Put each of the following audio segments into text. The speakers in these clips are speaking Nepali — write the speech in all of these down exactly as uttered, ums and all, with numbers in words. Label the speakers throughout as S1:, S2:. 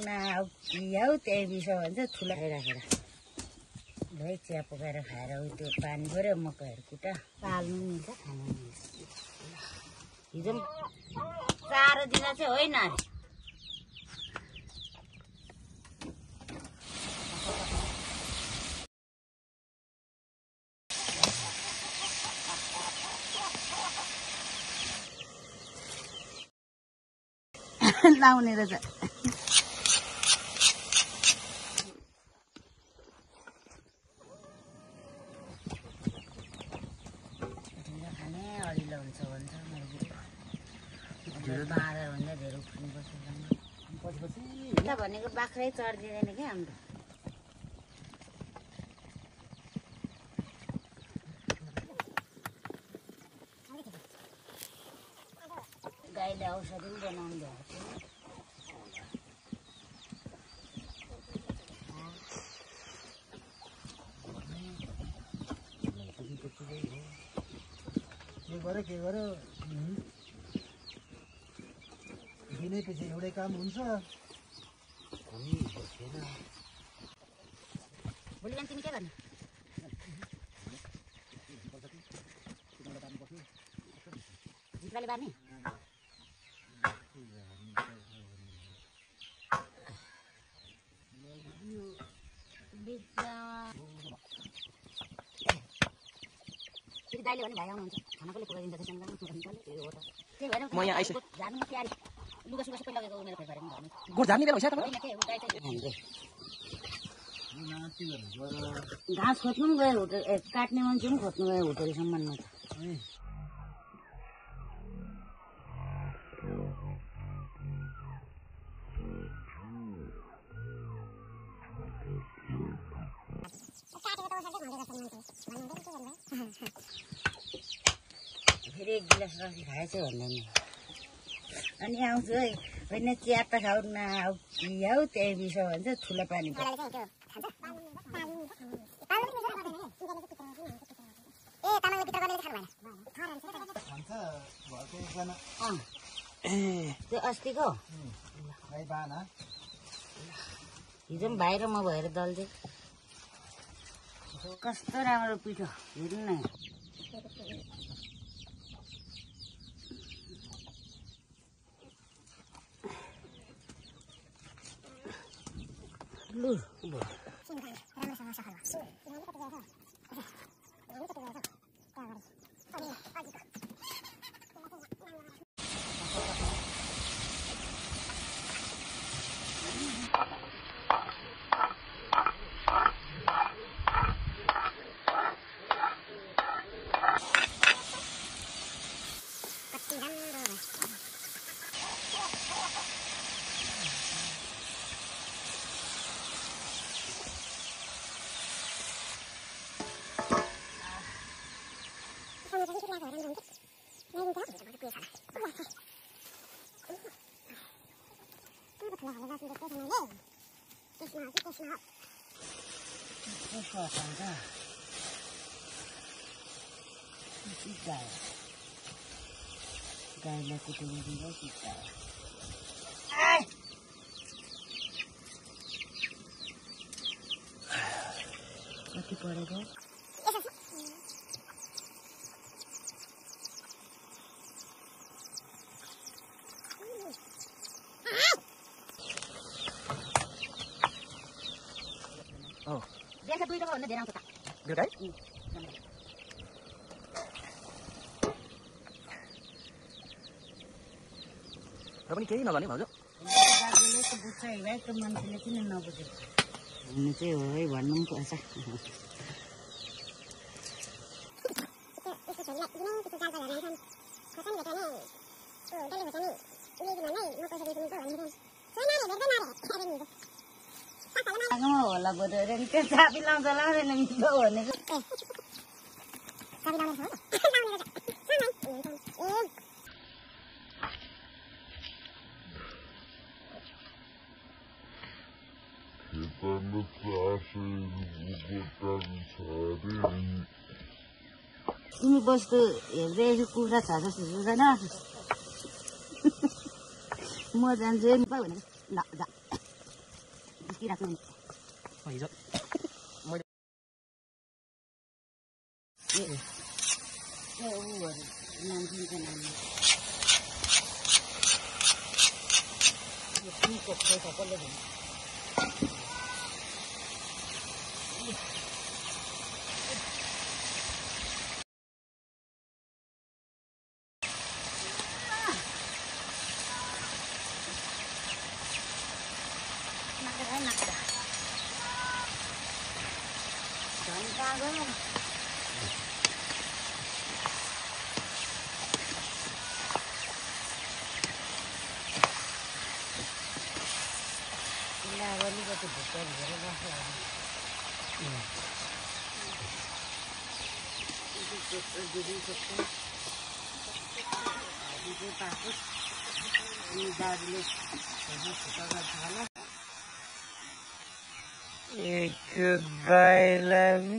S1: न हौ त्यही बिसो भन्छ ठुला राखेर भाइ चिया पकाएर खाएर त्यो पानी पऱ्यो मकैहरू कुटा पाल्नु मिल्छ खानु मिल्छ हिजो चारो दिँदा चाहिँ होइन अरे लाउने रहेछ खाने अडिलो हुन्छ भन्छ मेरो बाँदर भन्दा धेरै उफ्रिनुपर्छ भनेको बाख्रै चढिदिँदैन क्या हाम्रो गाईले औषधि पनि बनाउनु भएको
S2: के गर्यो के गर्यो दिनैपछि एउटै काम हुन्छ
S1: भोलि बिहान तिमी के गर्ने जिब्राले बार्ने दाइले भने भाइ आउनुहुन्छ खाना कसले पुगाइदिन्छ त्यसमा त्यही भएर म यहाँ आइसकेँ झार्नु प्यारी लुगा सुगा सबै लगेको मेरो फेरि घरमा
S3: गोठ झार्ने बेला भइसक्यो
S1: होइन के उता घाँस खोज्नु पनि गयो होटल काट्ने मान्छे पनि खोज्नु गयो होटलसम्ममा त फेरि एक गिलास रसी खाएछ भन्दैन अनि आउँछु है होइन चिया त खाऊ न हौ त्यही बिसो भन्छ ठुलो पानी त्यो अस्तिको हिजो पनि भाइ र म भएर दल्दै कस्तो राम्रो पिठो हेर्नु न लु गाईलाई कुटेर दिँदा सिकायो कति पढेको बेलुका दुई टका भन्दा धेरै आउँछ त
S3: बेलुका र पनि केही नगर्ने भाउजू
S1: दाजुले त बुझ्छ हिँडेको मान्छेले किन नबुझेको भन्नु चाहिँ हो है भन्नु पनि पर्छ होला बोधेर त्यो चाबी लाउँछ लाउँदैन मिठो भनेको तिमी बस्तु हेर्दै कुखुरा छ जस्तो हुँदैन म जान्छु भनेको ल जा राख्नु नि
S3: हिजो
S1: ए ए उहरू नाम दिन्छ नाम यो फुलको पैसा कसले दिन्छ नकरा नकरा झन्का गयो अलिकति भुक्का झरेर बस्यो पाएको दाजुले छुट्टा गर्छ होला एक गाईलाई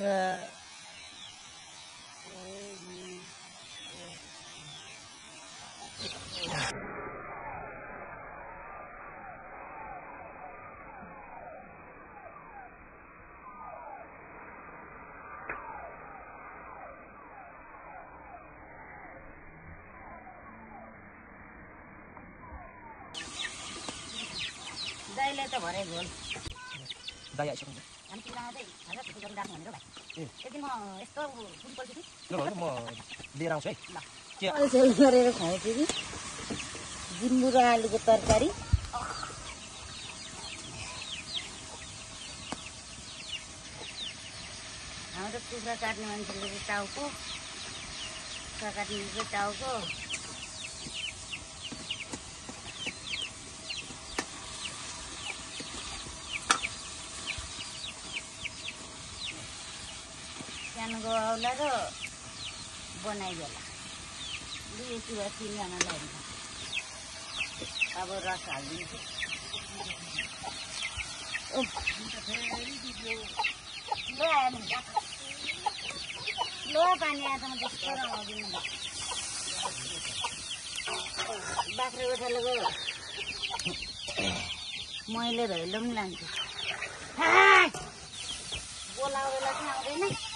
S1: दाइले त भरे गोल
S3: दाइ आइसक्यो
S1: हामी तिमीलाई चाहिँ हजार छुट्टी गरेर राख्नु भनेर भाइ एकदिन म यस्तो कुन पल्टी थिएँ
S3: ल म लिएर आउँछु है
S1: ल अलसेल गरेर खाएँ फेरि जिम्बु र आलुको तरकारी हाम्रो कुखुरा काट्ने मान्छेले चाहिँ टाउको कुखुरा काट्ने चाहिँ टाउको सानो औला र बनाइदेला दुई यति भए तिनजनालाई हुन्छ अब रस हालिदिन्छु ल ल पानी आएर म त्यस्तो रमाउँदिनँ बाख्रा गोठाले गयो मैले धैलो पनि लान्छु बोलाउ बेला चाहिँ आउँदैन